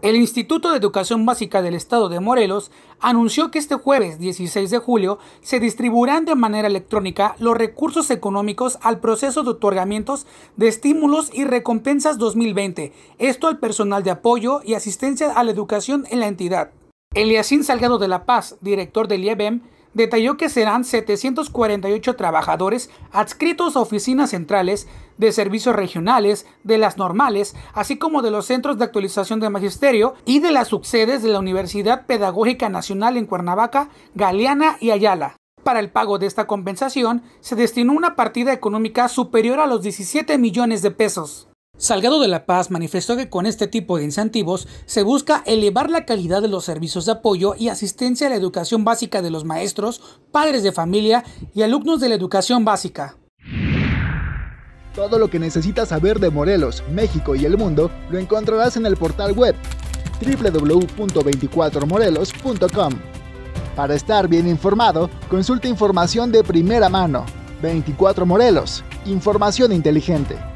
El Instituto de Educación Básica del Estado de Morelos anunció que este jueves 16 de julio se distribuirán de manera electrónica los recursos económicos al proceso de otorgamientos de estímulos y recompensas 2020, esto al personal de apoyo y asistencia a la educación en la entidad. Eliacín Salgado de la Paz, director del IEBEM, detalló que serán 748 trabajadores adscritos a oficinas centrales de servicios regionales, de las normales, así como de los centros de actualización de magisterio y de las subsedes de la Universidad Pedagógica Nacional en Cuernavaca, Galeana y Ayala. Para el pago de esta compensación se destinó una partida económica superior a los 17 millones de pesos. Salgado de la Paz manifestó que con este tipo de incentivos se busca elevar la calidad de los servicios de apoyo y asistencia a la educación básica de los maestros, padres de familia y alumnos de la educación básica. Todo lo que necesitas saber de Morelos, México y el mundo lo encontrarás en el portal web www.24morelos.com. Para estar bien informado, consulta información de primera mano. 24 Morelos, información inteligente.